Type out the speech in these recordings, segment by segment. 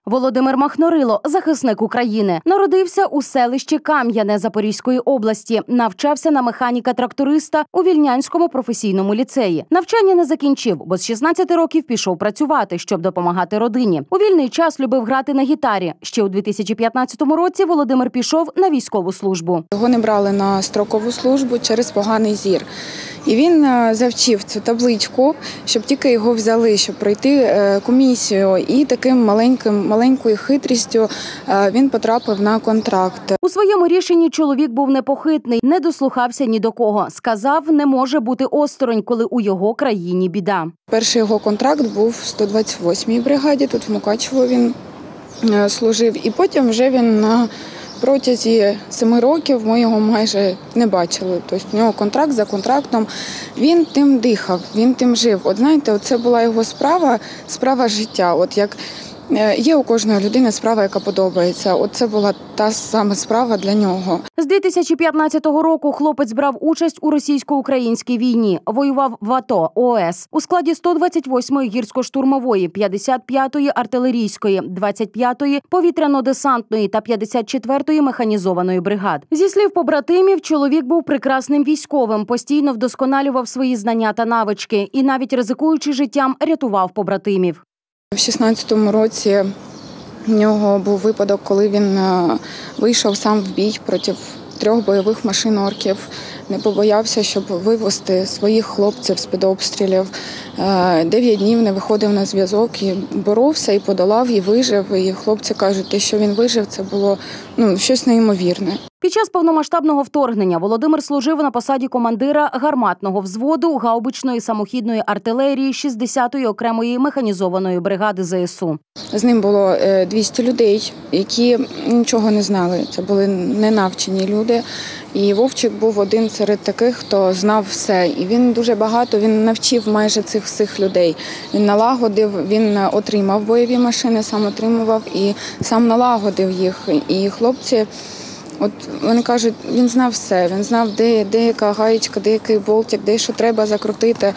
Володимир Махнорило – захисник України. Народився у селищі Кам'яне Запорізької області. Навчався на механіка-тракториста у Вільнянському професійному ліцеї. Навчання не закінчив, бо з 16 років пішов працювати, щоб допомагати родині. У вільний час любив грати на гітарі. Ще у 2015 році Володимир пішов на військову службу. Його не брали на строкову службу через поганий зір. І він завчив цю табличку, щоб тільки його взяли, щоб пройти комісію. І таким маленькою хитрістю він потрапив на контракт. У своєму рішенні чоловік був непохитний, не дослухався ні до кого. Сказав, не може бути осторонь, коли у його країні біда. Перший його контракт був в 128-й бригаді, тут в Мукачево він служив. І потім вже він на протязі 7 років ми його майже не бачили. Тобто у нього контракт за контрактом. Він тим дихав, він тим жив. От знаєте, це була його справа життя. От як є у кожної людини справа, яка подобається. От це була та сама справа для нього. З 2015 року хлопець брав участь у російсько-українській війні. Воював в АТО, ООС. У складі 128-ї гірсько-штурмової, 55-ї артилерійської, 25-ї повітряно-десантної та 54-ї механізованої бригад. Зі слів побратимів, чоловік був прекрасним військовим, постійно вдосконалював свої знання та навички і навіть ризикуючи життям, рятував побратимів. В 16-му році в нього був випадок, коли він вийшов сам в бій проти 3 бойових машин орків. Не побоявся, щоб вивезти своїх хлопців з-під обстрілів. 9 днів не виходив на зв'язок і боровся, і подолав, і вижив. І хлопці кажуть, що він вижив, це було щось неймовірне. Під час повномасштабного вторгнення Володимир служив на посаді командира гарматного взводу гаубичної самохідної артилерії 60-ї окремої механізованої бригади ЗСУ. З ним було 200 людей, які нічого не знали. Це були ненавчені люди. І Вовчик був один серед таких, хто знав все. І він дуже багато, він навчив майже цих всіх людей. Він налагодив, він отримав бойові машини, сам отримував і сам налагодив їх. І хлопці, от вони кажуть, він знав все, він знав, де яка гаєчка, де який болтик, де що треба закрутити.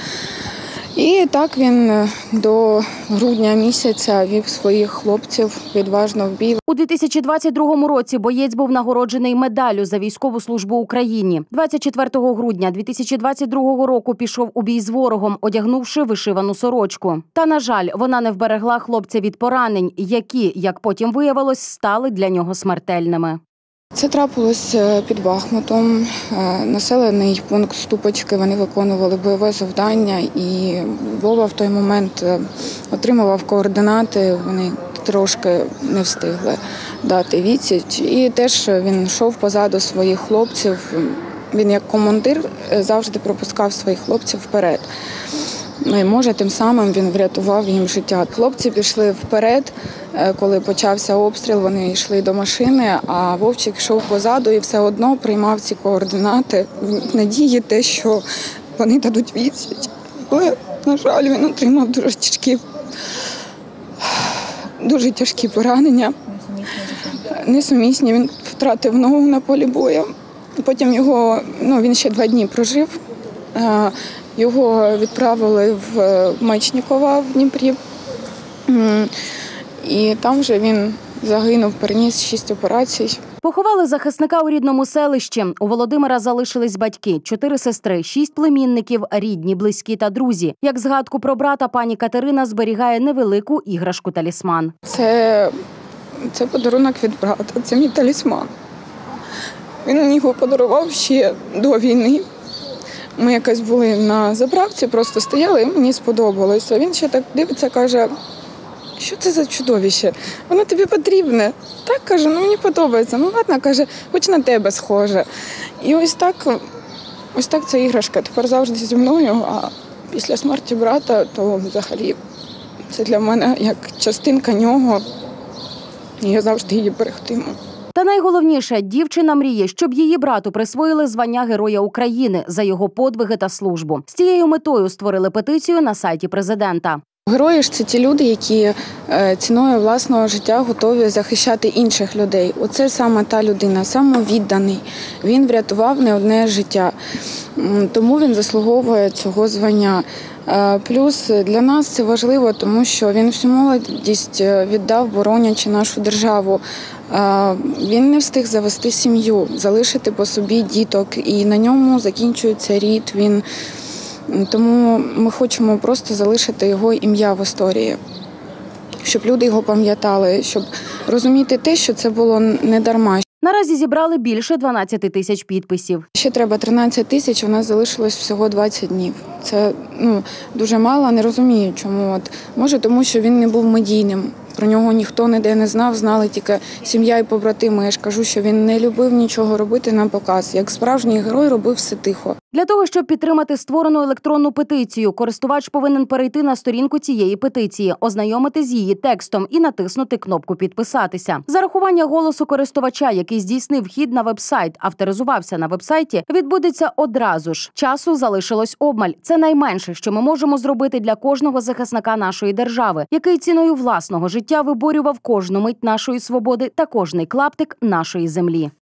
І так він до грудня місяця вів своїх хлопців відважно в бій. У 2022 році боєць був нагороджений медаллю за військову службу Україні. 24 грудня 2022 року пішов у бій з ворогом, одягнувши вишивану сорочку. Та, на жаль, вона не вберегла хлопця від поранень, які, як потім виявилось, стали для нього смертельними. Це трапилось під Бахмутом. Населений пункт Ступочки, вони виконували бойове завдання, і Вова в той момент отримував координати, вони трошки не встигли дати відсіч. І теж він йшов позаду своїх хлопців, він як командир завжди пропускав своїх хлопців вперед. І, може, тим самим він врятував їм життя. Хлопці пішли вперед, коли почався обстріл, вони йшли до машини, а Вовчик йшов позаду і все одно приймав ці координати в надії те, що вони дадуть відсіч. Але, на жаль, він отримав дуже тяжкі поранення. Несумісні. Він втратив ногу на полі бою. Потім він ще 2 дні прожив. Його відправили в Мечникова в Дніпрі, і там вже він загинув, переніс 6 операцій. Поховали захисника у рідному селищі. У Володимира залишились батьки, 4 сестри, 6 племінників, рідні, близькі та друзі. Як згадку про брата, пані Катерина зберігає невелику іграшку-талісман. Це подарунок від брата, це мій талісман. Він мені його подарував ще до війни. Ми якось були на заправці, просто стояли, і мені сподобалося. Він ще так дивиться, каже, що це за чудовище? Воно тобі потрібне. Так, каже, мені подобається. Ладно, каже, хоч на тебе схоже. І ось так ця іграшка тепер завжди зі мною, а після смерті брата, то взагалі це для мене як частинка нього, і я завжди її берегтиму. Та найголовніше, дівчина мріє, щоб її брату присвоїли звання Героя України за його подвиги та службу. З цією метою створили петицію на сайті президента. Герої ж – це ті люди, які ціною власного життя готові захищати інших людей. Оце саме та людина, самовідданий. Він врятував не одне життя. Тому він заслуговує цього звання. Плюс для нас це важливо, тому що він всю молодість віддав, боронячи нашу державу. Він не встиг завести сім'ю, залишити по собі діток, і на ньому закінчується рід. Тому ми хочемо просто залишити його ім'я в історії, щоб люди його пам'ятали, щоб розуміти те, що це було не дарма. Наразі зібрали більше 12 тисяч підписів. Ще треба 13 тисяч, у нас залишилось всього 20 днів. Це дуже мало, не розумію чому. Може тому, що він не був медійним. Про нього ніхто ніде не знав, знали тільки сім'я і побратими. Я ж кажу, що він не любив нічого робити на показ. Як справжній герой робив все тихо. Для того, щоб підтримати створену електронну петицію, користувач повинен перейти на сторінку цієї петиції, ознайомитись з її текстом і натиснути кнопку «Підписатися». Зарахування голосу користувача, який здійснив вхід на веб-сайт, авторизувався на веб-сайті, відбудеться одразу ж. Часу залишилось обмаль. Це найменше, що ми можемо зробити для кожного захисника нашої держави, який ціною власного життя виборював кожну мить нашої свободи та кожний клаптик нашої землі.